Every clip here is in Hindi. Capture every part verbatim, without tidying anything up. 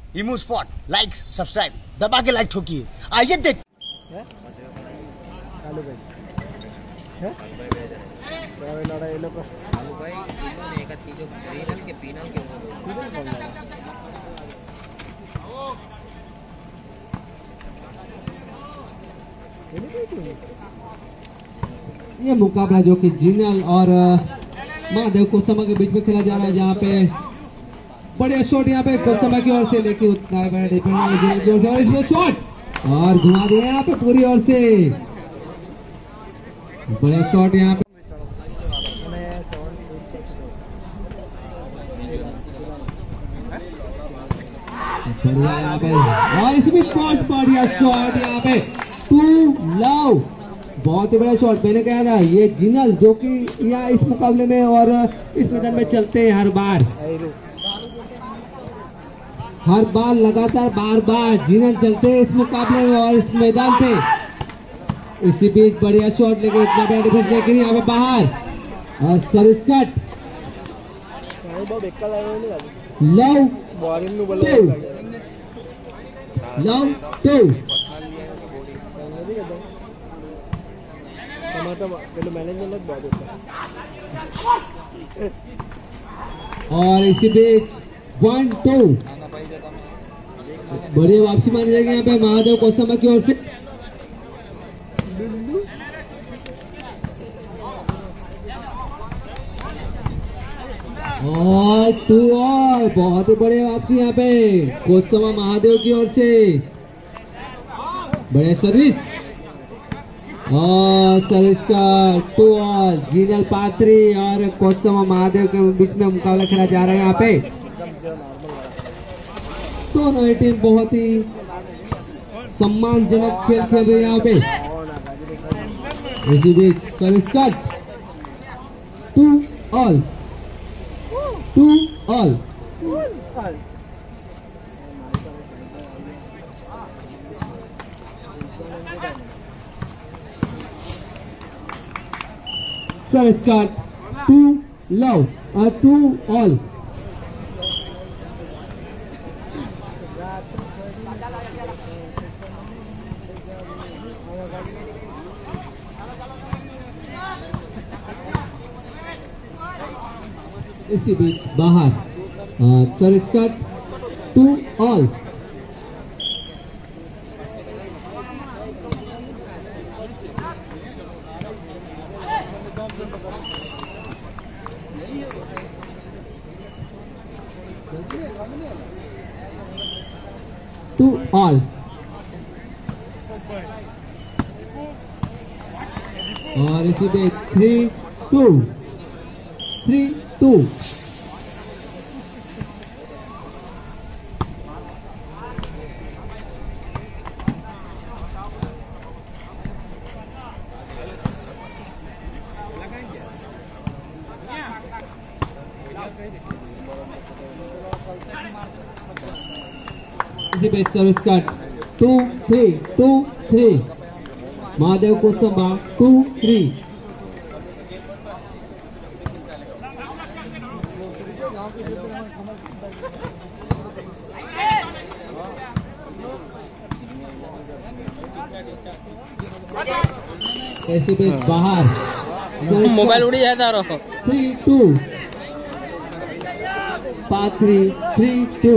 इमू स्पॉट, लाइक सब्सक्राइब दबा के लाइक ठोकिए। आइए देख कालू भाई है क्या लड़ा ये लोग कालू भाई इन्होंने एक चीज रीनल के पीनल के रीनल कौन लड़ा ये मुकाबला जो कि जिनल और महादेव कोसमा के बीच में खेला जा रहा है, जहाँ पे बड़े शॉट यहाँ पे कोसमा की ओर से, लेकिन उतना डिफेंड और इसमें शॉट और घुमा दिया यहाँ पे पूरी ओर से। बड़े शॉट यहाँ पे बढ़िया यहाँ पे और इसमें बहुत बढ़िया शॉट यहाँ पे टू लव, बहुत ही बड़ा शॉट। मैंने कहा ना ये जिनल जो कि यहाँ इस मुकाबले में और इस मैदान में चलते हैं हर बार हर बार लगातार बार बार जिनल चलते हैं इस मुकाबले में और इस मैदान पे। इसी बीच बढ़िया शॉट लेके इतना बड़ा डिफेंस, लेकिन यहाँ पे बाहर और service cut love love two और इसी बीच वन टू बढ़िया वापसी मानी जाएगी यहाँ पे महादेव कोसमा की ओर से। और टू और बहुत ही बड़े वापसी यहाँ पे कोसमा महादेव की ओर से। बड़े सर्विस और सर्विस का टू और जिनल पात्री और कोसमा महादेव के बीच में मुकाबला खेला जा रहा है यहाँ पे। दोनों ही टीम बहुत ही सम्मानजनक खेल खेल रही है यहाँ पे। इसी बीच service cut two all two all service cut two love और टू ऑल। इसी बीच बाहर service cut two all. Two all और इसी बीच थ्री टू थ्री टू इसी बीच service cut two three two three Mahadev Kosamba two three. ऐसे बीच बाहर मोबाइल उड़ी जाता रहो। थ्री टू पाँच three three two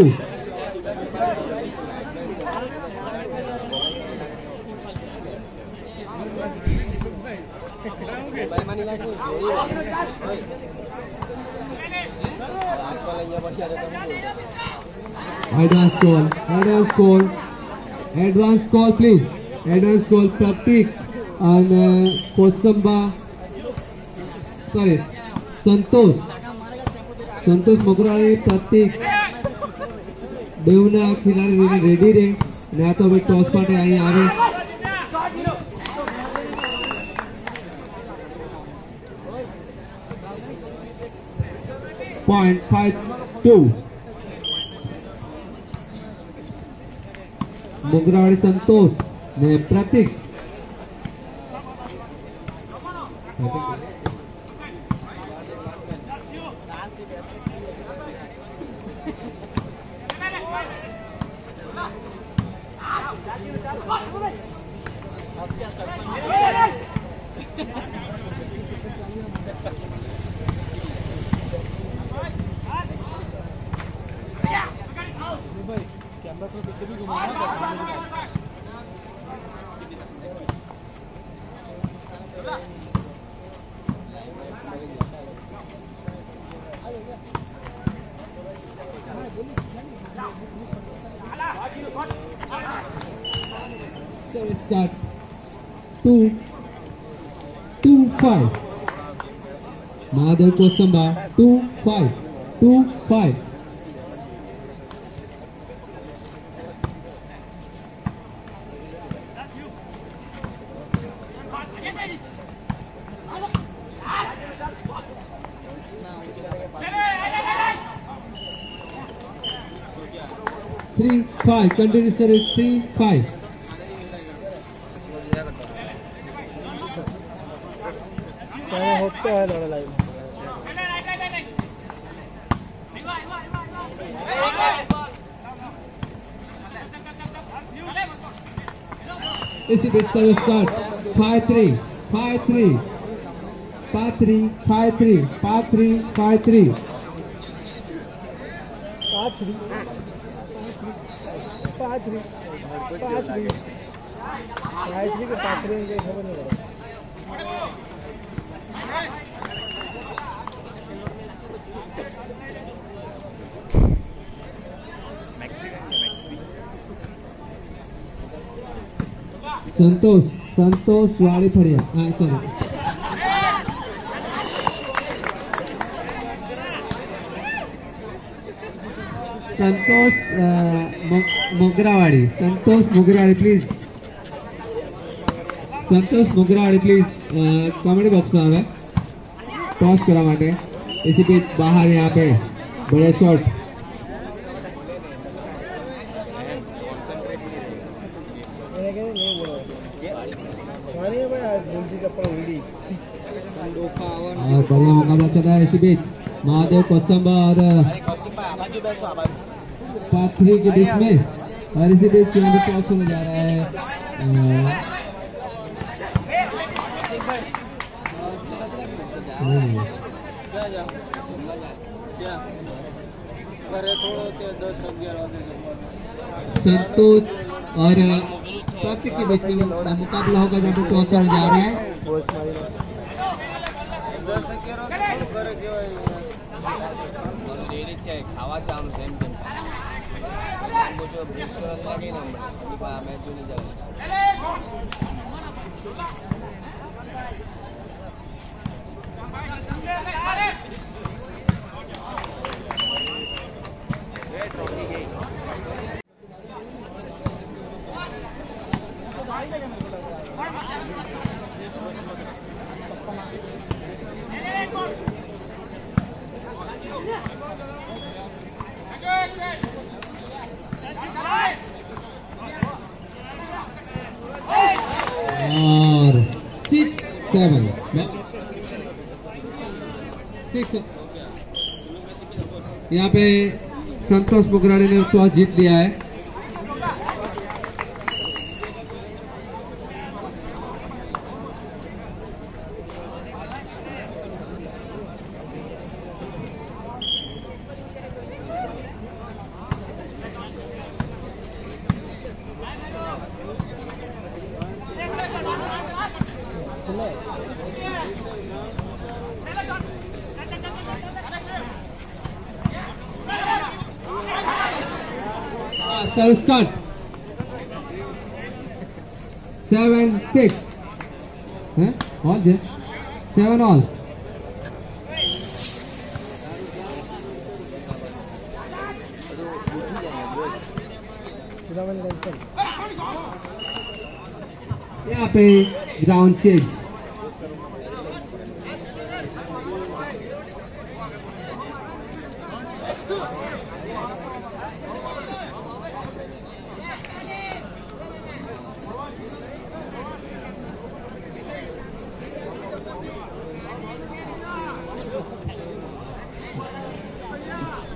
advance call advance call advance call please advance call Prateek and Kosamba sorry Santosh Santosh Magrani Prateek बेवना खिलाड़ी रेडी रे ना तो टॉस पाटे आई आवे point five two Mugradi Santosh ने Prateek Service start. Two, two five. Mahadev Kosamba. Two five. Two five. Three five. Continue service. Three five. क्या होता है लड़ाई इसी बीच service start. Five three. Five three. Five three. Five three. Five three. Five three. पाँच थ्री पाँच थ्री पाँच थ्री पाँच थ्री के पाँच थ्री के खबर नहीं पड़ा संतोष संतोष वाली फड़िया. हाँ चलो. Santosh Mogarawadi. Santosh Mogarawadi please. Santosh Mogarawadi please comedy box में आवे टॉस करा माटे. इसी बीच बाहर यहाँ पे बड़े शॉट. और बढ़िया मुकाबला चल रहा है. इसी बीच महादेव कोसंबा और पाथरी के बीच में. और इसी बीच यहाँ भी टॉस होने जा रहा है. संतोष और प्रतीक के बीच में मुकाबला होगा जहाँ पे टॉस होने जा रहा है. ખાવા ચાલુ છે એમ તેમ જો બ્રેક તરત લાગે ને મેચ જોઈને જાય. ટ્રોફી ગઈ. और सिक्स सेवन सिक्स. यहाँ पे संतोष मुगराड़ी ने टॉस जीत लिया है. Service start. Seven six. Huh? All je. Seven all. यहाँ पे ग्राउंड चेंज.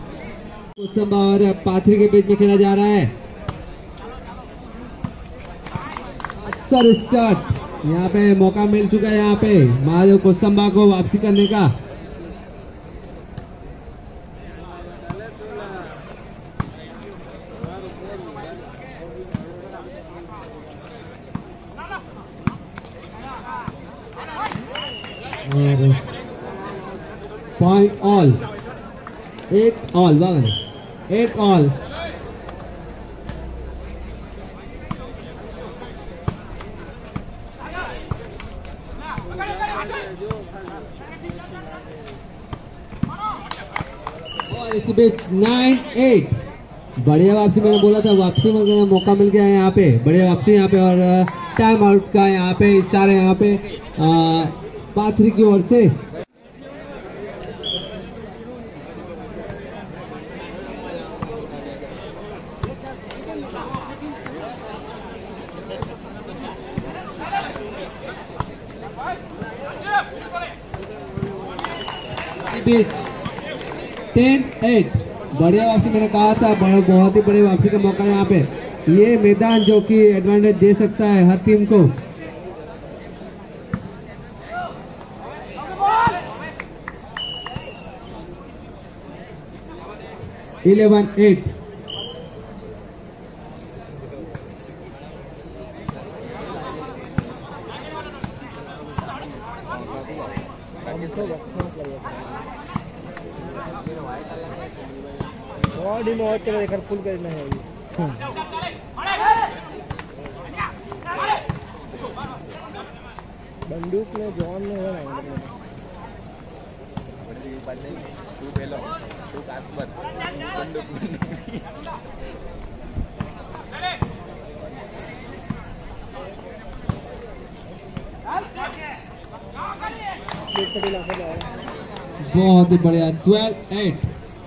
कोसंबा और पाथरी के बीच में खेला जा रहा है. Sir start. यहाँ पे मौका मिल चुका है यहाँ पे महादेव कोसंबा को वापसी करने का। और पॉइंट ऑल, एट ऑल, बघा एट ऑल। और इसी बीच नाइन एट, बढ़िया वापसी। मैंने बोला था वापसी में मौका मिल गया है यहाँ पे, बढ़िया वापसी यहाँ पे। और टाइम आउट का यहाँ पे इशारा यहाँ पे पाथरी की ओर से। बीच टेन एट, बढ़िया वापसी। मैंने कहा था बड़ा बहुत ही बड़ी वापसी का मौका यहाँ पे। ये मैदान जो कि एडवांटेज दे सकता है हर टीम को। इलेवन एट, बॉडी में और तेरा देखकर फुल करना है ये। बंदूक में जॉन में है ना तू पहलो तू कास्पर बंदूक बहुत ही बढ़िया। ट्वेल्व एट,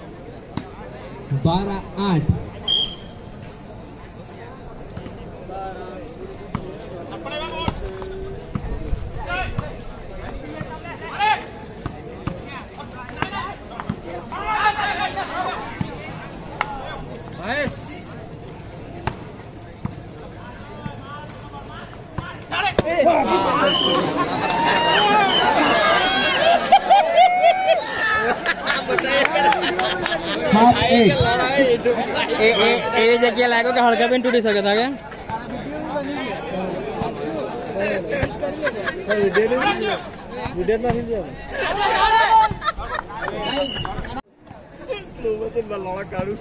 बारह आठ। ए जगह लागो के हल्का पेन टूटी सके था क्या वीडियो में नहीं दिया स्लो मोशन में लड़ा कारू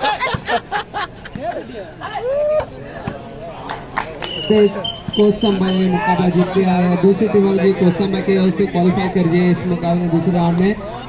कोसंबा ने मुकाबला जीत लिया है। दूसरी टीम वाली कोसंबा के ओर से क्वालिफाई कर गई इस मुकाबले दूसरे राउंड में।